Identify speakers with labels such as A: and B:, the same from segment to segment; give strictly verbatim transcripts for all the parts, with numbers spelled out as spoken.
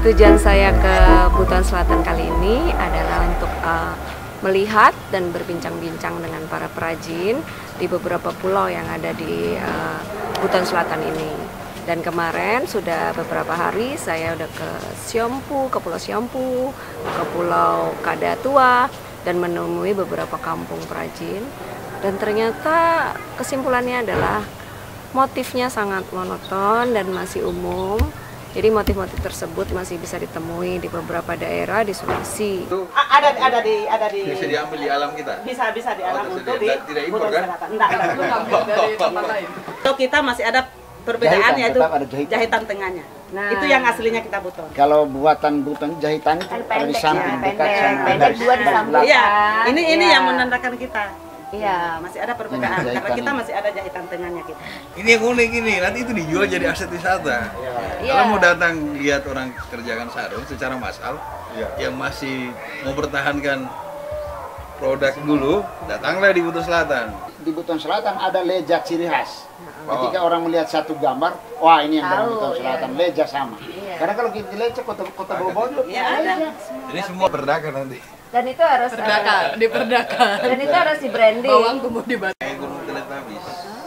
A: Tujuan saya ke Buton Selatan kali ini adalah untuk uh, melihat dan berbincang-bincang dengan para perajin di beberapa pulau yang ada di uh, Buton Selatan ini. Dan kemarin sudah beberapa hari saya udah ke Siompu, ke Pulau Siompu, ke Pulau Kadatua, dan menemui beberapa kampung perajin. Dan ternyata kesimpulannya adalah motifnya sangat monoton dan masih umum. Jadi motif-motif tersebut masih bisa ditemui di beberapa daerah di Sulawesi.
B: Ada ada di ada di
C: bisa diambil di alam kita.
B: Bisa bisa di alam
C: oh,
B: untuk di
C: tidak impor kan?
B: Enggak, dari tempat lain. Kalau kita masih ada perbedaan jahitan, yaitu jahitan. jahitan tengahnya. Nah, itu yang aslinya kita buton.
D: Kalau buatan buton jahitan itu ada di samping
B: ya,
D: dekat sama
B: pendek dua di samping. Iya, ini ini
A: ya.
B: yang menandakan kita. Iya, masih ada perbedaan
D: hmm,
B: karena kita masih ada jahitan tengahnya kita.
C: Ini yang unik ini, nanti itu dijual jadi aset wisata. Ya. Kalau mau datang lihat orang kerjakan sarung secara massal, ya. Yang masih mau pertahankan produk dulu, datanglah di Buton Selatan.
D: Di Buton Selatan ada leja ciri khas. Ketika oh. orang melihat satu gambar, wah ini yang dari Buton Selatan, iya. leja sama. Iya. Karena kalau kita leja kota kota Bogor,
B: ya ada.
C: Ini semua berdaka nanti.
A: Dan itu harus
E: perdaka, uh, diperdaka.
A: Dan itu harus di branding.
E: Bawang tumbuh di batu.
C: Kayak gunung teletabis.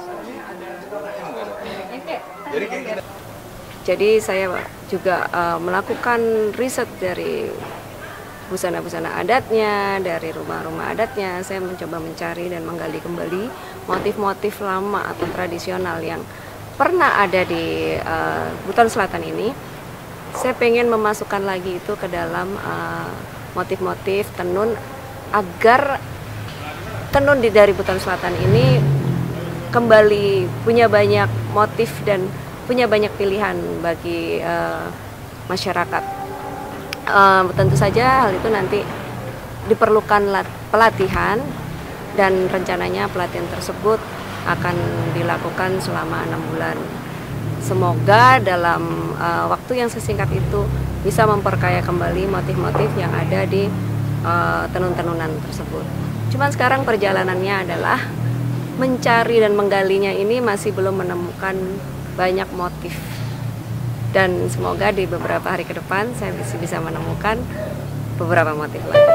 A: Jadi kayak Jadi saya juga uh, melakukan riset dari busana-busana adatnya, dari rumah-rumah adatnya. Saya mencoba mencari dan menggali kembali motif-motif lama atau tradisional yang pernah ada di uh, Buton Selatan ini. Saya pengen memasukkan lagi itu ke dalam uh, motif-motif tenun agar tenun di dari Buton Selatan ini kembali punya banyak motif dan punya banyak pilihan bagi uh, masyarakat. Uh, tentu saja hal itu nanti diperlukan pelatihan dan rencananya pelatihan tersebut akan dilakukan selama enam bulan. Semoga dalam uh, waktu yang sesingkat itu bisa memperkaya kembali motif-motif yang ada di uh, tenun-tenunan tersebut. Cuman sekarang perjalanannya adalah mencari dan menggalinya ini masih belum menemukan banyak motif. Dan semoga di beberapa hari ke depan saya bisa, bisa menemukan beberapa motif lagi.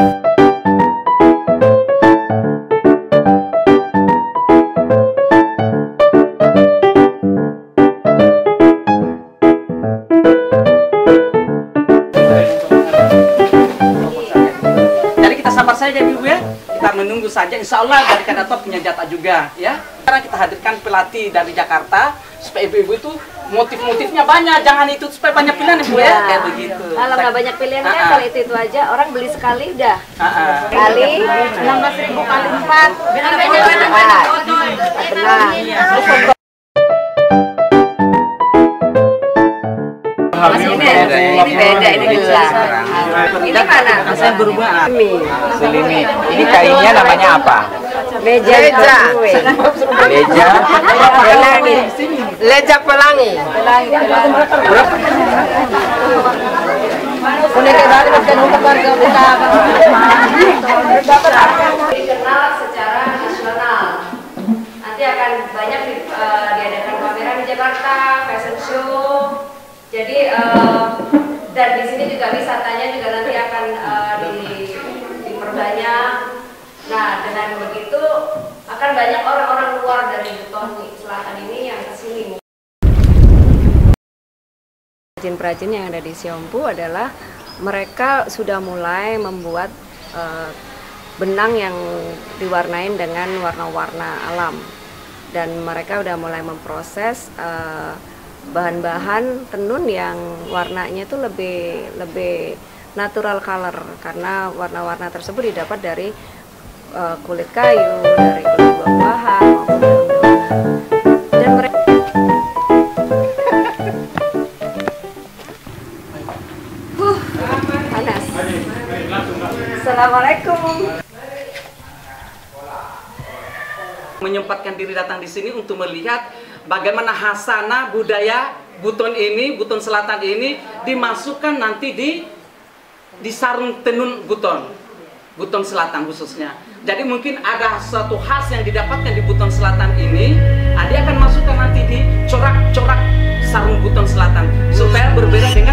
B: Sabar saja Ibu ya, kita menunggu saja. Insya Allah dari Kadatua punya jatah juga ya. Sekarang kita hadirkan pelatih dari Jakarta supaya ibu-ibu itu motif-motifnya banyak, jangan itu supaya banyak pilihan Ibu ya, ya kayak begitu.
A: Kalau nggak banyak pilihan kan kalau itu itu aja orang beli sekali udah.
B: Uh -uh.
A: Kali enam belas ribu kali empat. Benar. Masih ini, ini beda, ini gelas. Ini mana?
B: Saya berubah.
F: Selimi. Ini kainnya namanya apa?
A: Meja. Meja.
F: Leja.
A: Pelangi.
F: Leja pelangi.
A: Pelangi.
F: Berapa?
A: Dikenal secara nasional. Nanti akan banyak di, uh, diadakan pameran di Jakarta, fashion show. Jadi uh, dan di sini juga wisatanya juga nanti akan uh, di, diperbanyak. Nah, dengan begitu akan banyak orang-orang luar dari Buton Selatan ini yang kesini. Perajin-perajin yang ada di Siompu adalah mereka sudah mulai membuat uh, benang yang diwarnain dengan warna-warna alam, dan mereka udah mulai memproses uh, bahan-bahan tenun yang warnanya itu lebih lebih natural color, karena warna-warna tersebut didapat dari uh, kulit kayu, dari kulit buah-buahan maupun daun-daunan. Dan mereka huh, panas. Assalamualaikum.
B: Menyempatkan diri datang di sini untuk melihat bagaimana khasana budaya Buton ini, Buton Selatan ini dimasukkan nanti di di sarung tenun Buton, Buton Selatan khususnya. Jadi mungkin ada suatu khas yang didapatkan di Buton Selatan ini, dia akan masukkan nanti di corak-corak sarung Buton Selatan supaya berbeda dengan